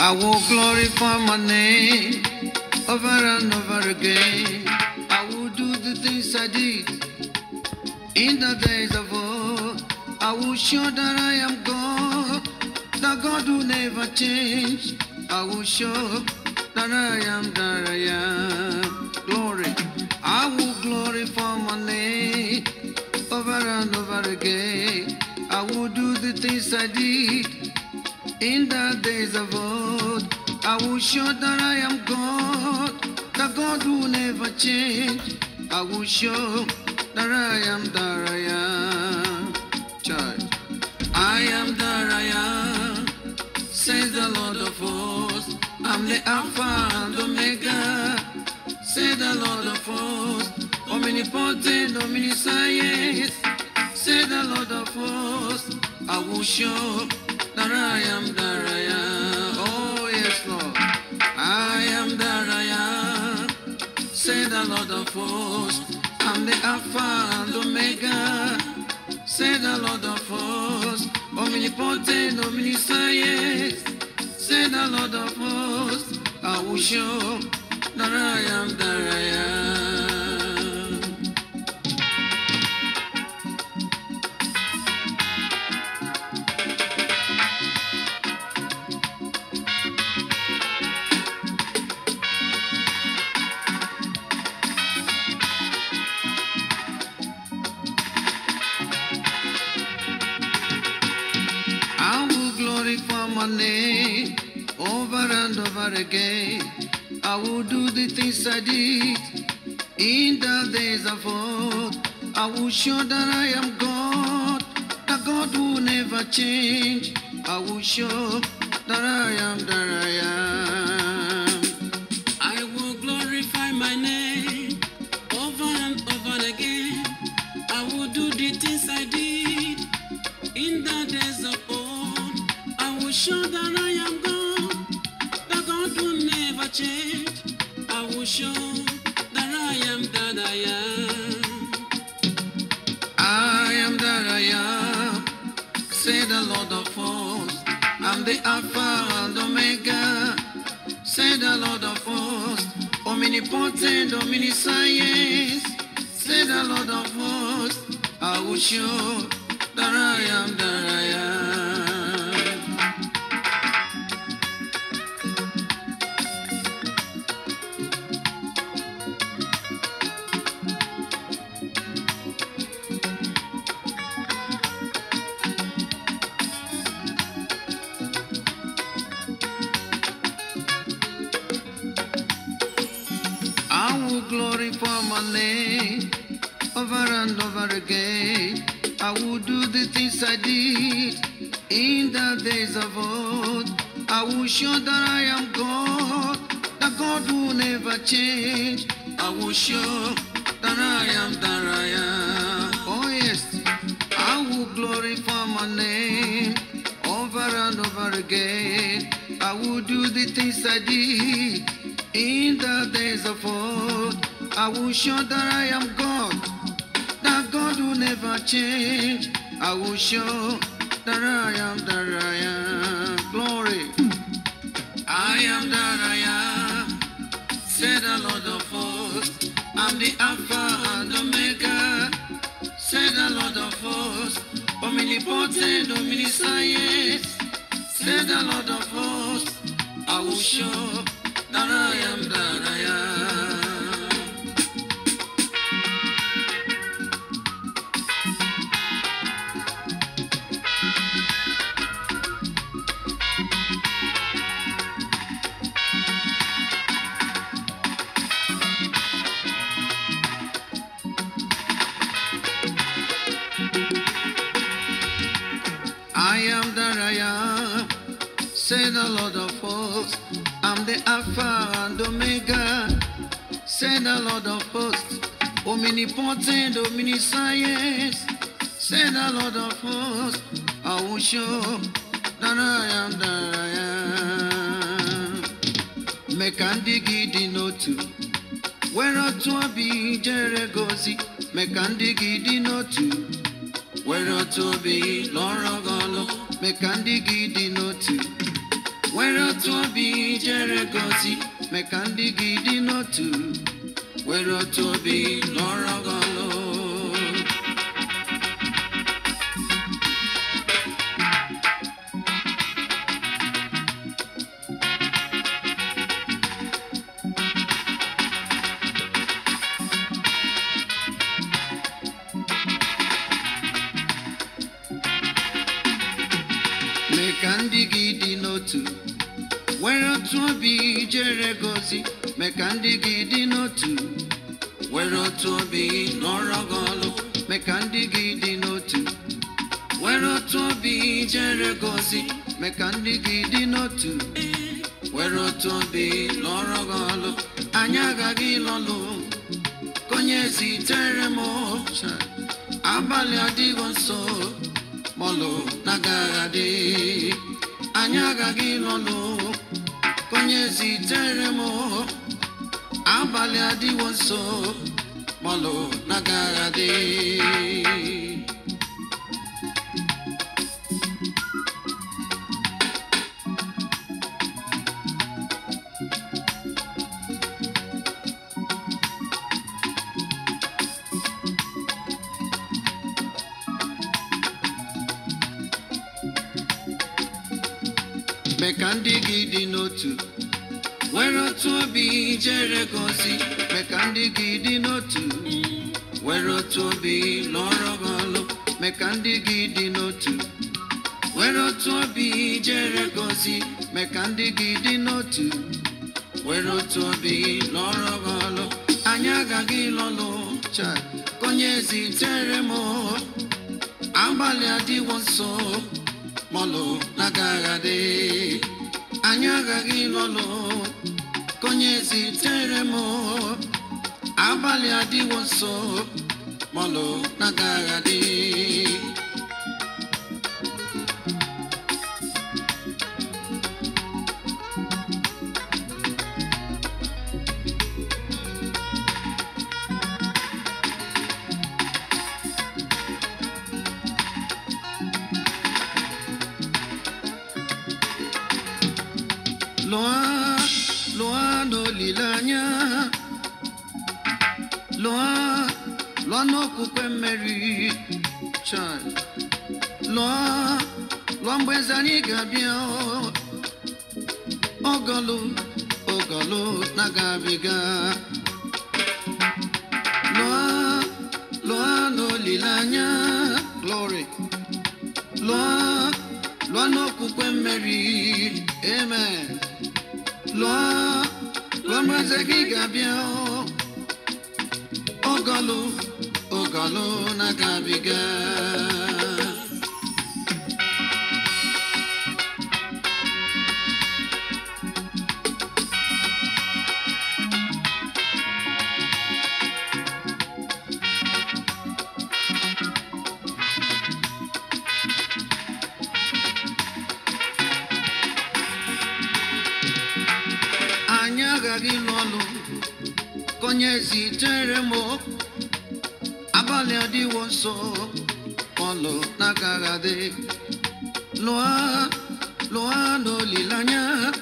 I will glorify my name over and over again. I will do the things I did in the days of old. I will show that I am God, that God will never change. I will show that I am that I am. Glory. I will glorify my name over and over again. I will do the things I did in the days of old. I will show that I am God, that God will never change. I will show that I am that I am. Church. I am that I am, says the Lord of hosts. I'm the Alpha and Omega, says the Lord of hosts. Omnipotent, omniscience, says the Lord of hosts. I will show that I am that I am. Oh yes, Lord. I am that I am, say the Lord of hosts. I'm the Alpha and Omega, say the Lord of hosts. Omnipotent, omniscience, say the Lord of hosts. I will show that I am that I am. Glorify my name over and over again. I will do the things I did in the days of old. I will show that I am God, that God will never change. I will show that I am that I am. I will glorify my name over and over again. I will do the things I did in the days of old. Show that I am God, that God will never change. I will show that I am that I am. I am that I am, say the Lord of hosts. I'm the Alpha and Omega, say the Lord of hosts. Omnipotent, omniscience, say the Lord of hosts. I will show that I am that I am. Glorify my name over and over again. I will do the things I did in the days of old. I will show that I am God, that God will never change. I will show that I am that I am. Oh yes, I will glorify my name over and over again. I will do the things I did in the days of old. I will show that I am God, that God will never change. I will show that I am that I am. Glory. I am that I am, say the Lord of hosts. I'm the Alpha and Omega, say the Lord of hosts. Omnipotent, omniscience, say the Lord of hosts. I will show that I am that I am. I am that I am, say the Lord of hosts. I'm the Alpha and Omega, say the Lord of hosts. Omnipotent, omniscience, say the Lord of hosts. I will show that I am that I am. Mekandigidi notu, where to be Jeregosi. Mekandigidi notu, where to be Lorogolo. Mekandigidi notu, were otu obi jere gozi mee ka ndị gị dị n'otu were otu obi lụọrọ gị ọlụ. Mee ka ndị gị dị n'otu were otu obi jere gozi mee ka ndị gị dị n'otu were otu obi lụọrọ gị ọlụ. Mee ka ndị gị dị n'otu were otu obi jere gozi mee ka ndị gị dị n'otu were otu obi lụọrọ gị ọlụ. Anyị agaghị lọlụ ka onye zitere m abalị adịghị nso mọlụ na-agaghị adị. Anyị agaghị lọlụ ka onye zitere m abalị adịghị nso mọlụ na-agaghị adị. Mee ka ndị gị dị n'otu were otu obi jere gozi mee ka ndị gị dị n'otu were otu obi lụọrọ gị ọlụ. Mee ka ndị gị dị n'otu were otu obi jere gozi mee ka ndị gị dị n'otu were otu obi lụọrọ gị ọlụ. Anyị agaghị lọlụ ka onye zitere m abalị adịghị nso mọlụ na-agaghị adị. Anyị agaghị lọlụ ka onye zitere m abalị adịghị nso mọlụ na-agaghị adị. Lụọ n'olileanya, lụọ n'okwukwe mmeri, lụọ mgbe eze anyị ga-abịa. Ogolu na-agabiga. Lụọ n'olileanya, glory. Lụọ n'okwukwe mmeri, amen. Lụọ mgbe eze gị ga-abịa. Ogolu na-agabiga. Anyị agaghị lọlụ ka onye zitere m abalị adịghị nso mọlụ na-agaghị adị. Lụọ n'olileanya,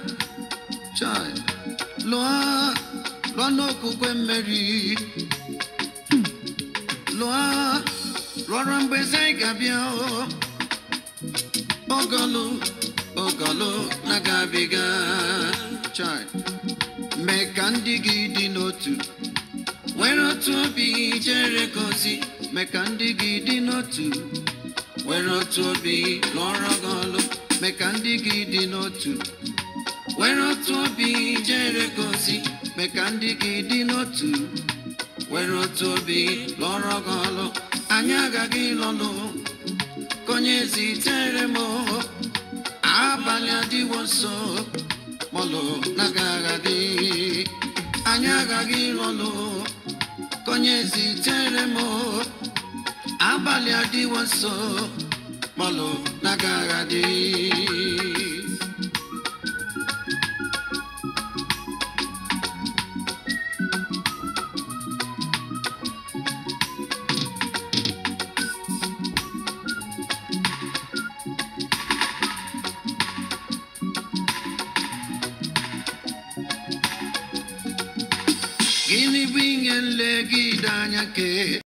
lụọ n'okwukwe mmeri. Lụọrọ mgbe eze ga-abịa. Ogolu na-agabiga. Mee ka ndị gị dị n'otu were otu obi jere gozi mee ka ndị gị dị n'otu were otu obi lụọrọ gị ọlụ. Mee ka ndị gị dị n'otu were otu obi jere gozi mee ka ndị gị dị n'otu were otu obi lụọrọ gị ọlụ. Anyị agaghị lọlụ ka onye zitere m abalị adịghị nso mọlụ na-agaghị adị. Anyị agaghị lọlụ ka onye zitere m abalị adịghị nso mọlụ na-agaghị adị. Gini bingen legi danya ke